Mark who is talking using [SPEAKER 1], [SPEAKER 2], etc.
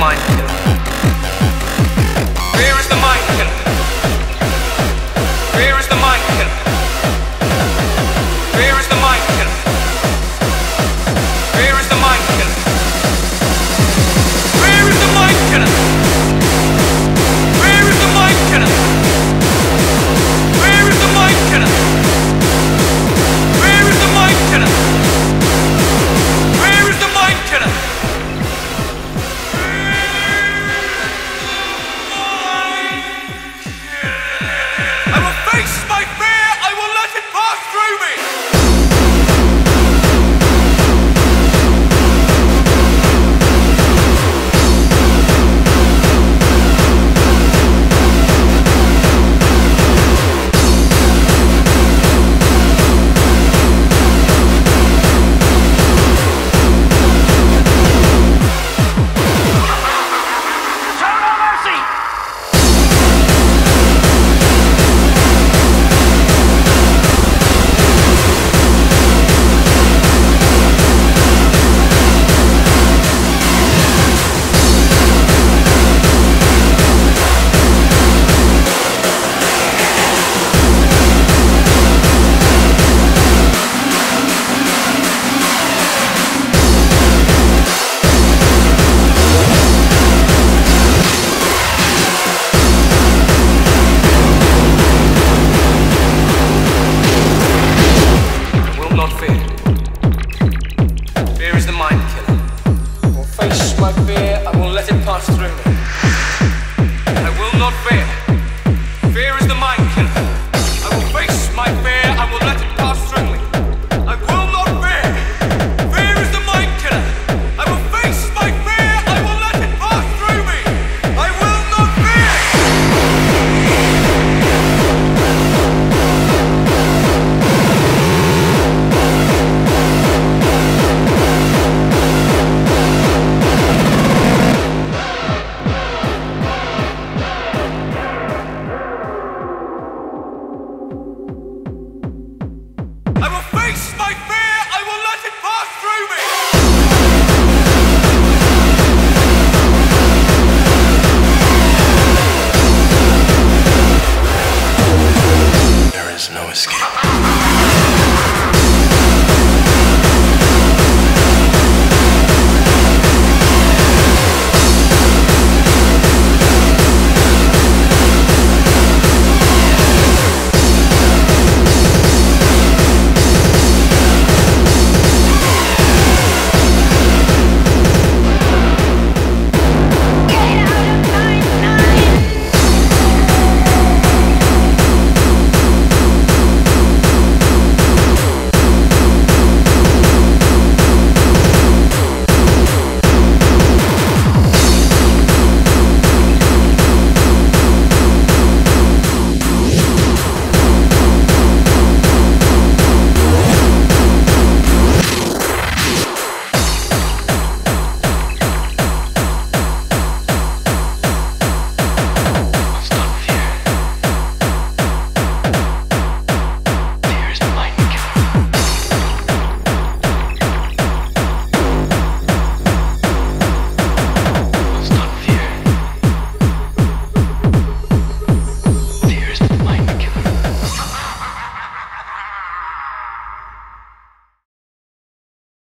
[SPEAKER 1] mind killer? Where is the mind killer? Where is the mind killer? Where is the mind killer? Where is the mind killer? Where is the mind killer? Where is the mind killer? Where is the mind killer? Where is the mind killer? Where is the mind killer? I will face my fear, I will let it pass through me! Not fear. Fear is the mind killer. I will face my fear, I will let it pass through me.